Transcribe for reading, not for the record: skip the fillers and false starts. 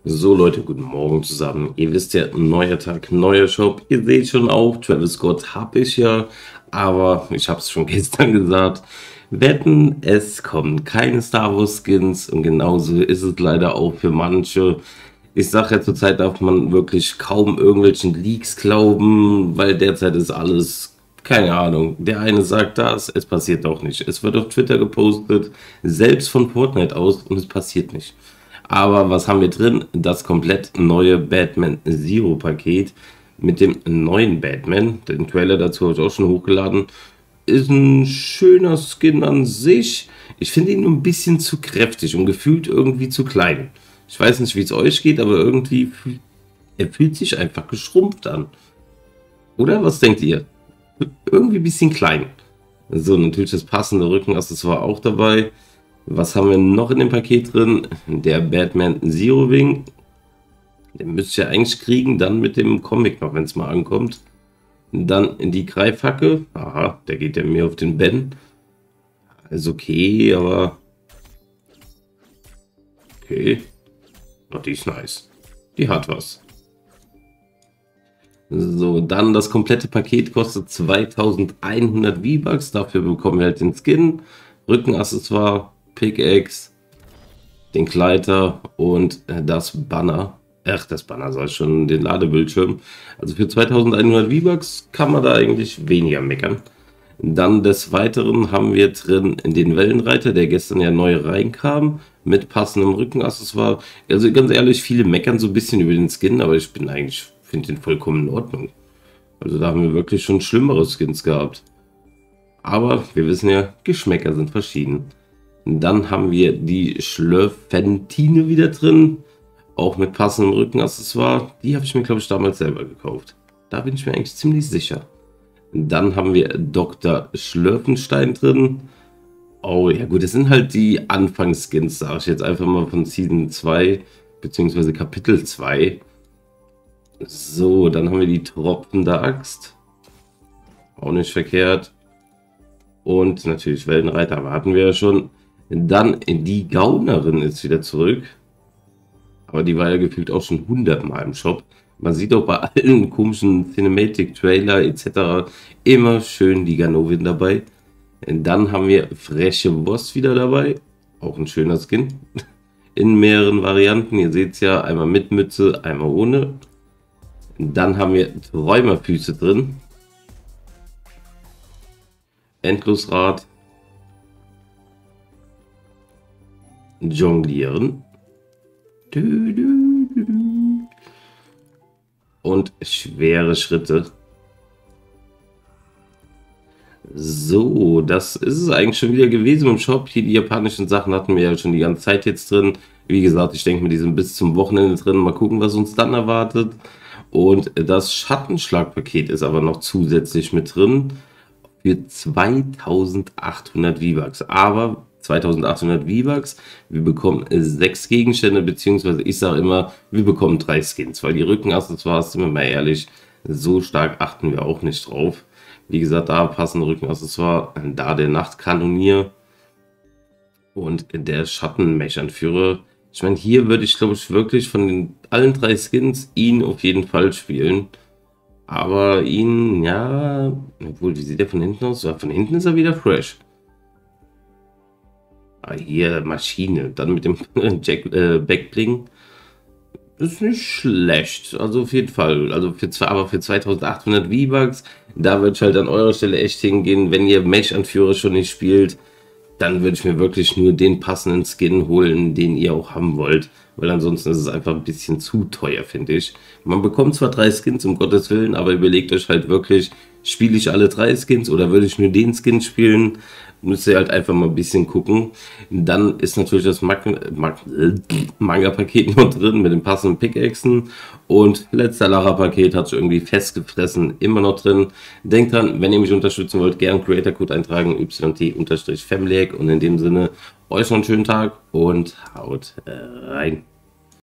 So Leute, guten Morgen zusammen. Ihr wisst ja, neuer Tag, neuer Shop. Ihr seht schon auch, Travis Scott habe ich ja, aber ich habe es schon gestern gesagt. Wetten, es kommen keine Star Wars Skins und genauso ist es leider auch für manche. Ich sage ja, zurzeit darf man wirklich kaum irgendwelchen Leaks glauben, weil derzeit ist alles, keine Ahnung. Der eine sagt das, es passiert doch nicht. Es wird auf Twitter gepostet, selbst von Fortnite aus und es passiert nicht. Aber was haben wir drin? Das komplett neue Batman Zero Paket mit dem neuen Batman. Den Trailer dazu habe ich auch schon hochgeladen. Ist ein schöner Skin an sich. Ich finde ihn ein bisschen zu kräftig und gefühlt irgendwie zu klein. Ich weiß nicht, wie es euch geht, aber irgendwie er fühlt sich einfach geschrumpft an. Oder was denkt ihr? Irgendwie ein bisschen klein. So, natürlich das passende Rückenaccessoire auch dabei. Was haben wir noch in dem Paket drin? Der Batman Zero Wing. Den müsst ihr eigentlich kriegen, dann mit dem Comic noch, wenn es mal ankommt. Dann die Greifhacke. Aha, der geht ja mehr auf den Ben. Ist okay, aber... Okay. Oh, die ist nice. Die hat was. So, dann das komplette Paket kostet 2100 V-Bucks. Dafür bekommen wir halt den Skin, Rückenaccessoire, Pickaxe, den Gleiter und das Banner. Ach, das Banner soll schon, den Ladebildschirm. Also für 2100 V-Bucks kann man da eigentlich weniger meckern. Dann des Weiteren haben wir drin den Wellenreiter, der gestern ja neu reinkam, mit passendem Rückenaccessoire. Also ganz ehrlich, viele meckern so ein bisschen über den Skin, aber ich finde den vollkommen in Ordnung. Also da haben wir wirklich schon schlimmere Skins gehabt. Aber wir wissen ja, Geschmäcker sind verschieden. Dann haben wir die Schlürfentine wieder drin, auch mit passendem Rückenaccessoire. Die habe ich mir, glaube ich, damals selber gekauft. Da bin ich mir eigentlich ziemlich sicher. Dann haben wir Dr. Schlürfenstein drin. Oh ja gut, das sind halt die Anfangsskins, sage ich jetzt einfach mal von Season 2, beziehungsweise Kapitel 2. So, dann haben wir die tropfende Axt. Auch nicht verkehrt. Und natürlich Wellenreiter, warten wir ja schon. Dann die Gaunerin ist wieder zurück. Aber die war ja gefühlt auch schon 100 Mal im Shop. Man sieht auch bei allen komischen Cinematic-Trailer etc. immer schön die Ganovin dabei. Dann haben wir freche Boss wieder dabei. Auch ein schöner Skin. In mehreren Varianten. Ihr seht es ja, einmal mit Mütze, einmal ohne. Dann haben wir Träumerfüße drin. Endlosrad. Jonglieren. Und schwere Schritte. So, das ist es eigentlich schon wieder gewesen im Shop. Hier die japanischen Sachen hatten wir ja schon die ganze Zeit jetzt drin. Wie gesagt, ich denke mir, die sind bis zum Wochenende drin. Mal gucken, was uns dann erwartet. Und das Schattenschlagpaket ist aber noch zusätzlich mit drin für 2800 V-Bucks. Aber 2800 V-Bucks, wir bekommen 6 Gegenstände, beziehungsweise ich sage immer, wir bekommen 3 Skins, weil die Rückenaccessoires, sind wir mal ehrlich, so stark achten wir auch nicht drauf. Wie gesagt, da passende Rückenaccessoire, da der Nachtkanonier und der Schattenmech-Anführer. Ich meine, hier würde ich, glaube ich, wirklich von allen 3 Skins ihn auf jeden Fall spielen. Aber ihn, ja, obwohl, wie sieht er von hinten aus? Ja, von hinten ist er wieder fresh. Ah, hier, Maschine. Dann mit dem Backbling. Ist nicht schlecht. Also auf jeden Fall. Also aber für 2800 V-Bucks, da würde ich halt an eurer Stelle echt hingehen, wenn ihr Mech-Anführer schon nicht spielt. Dann würde ich mir wirklich nur den passenden Skin holen, den ihr auch haben wollt. Weil ansonsten ist es einfach ein bisschen zu teuer, finde ich. Man bekommt zwar 3 Skins, um Gottes Willen, aber überlegt euch halt wirklich, spiele ich alle 3 Skins oder würde ich nur den Skin spielen? Müsst ihr halt einfach mal ein bisschen gucken. Dann ist natürlich das Manga-Paket noch drin mit den passenden Pickaxen. Und letzter Lara-Paket hat sich irgendwie festgefressen, immer noch drin. Denkt dran, wenn ihr mich unterstützen wollt, gerne Creator-Code eintragen, YT-Family. Und in dem Sinne, euch noch einen schönen Tag und haut rein.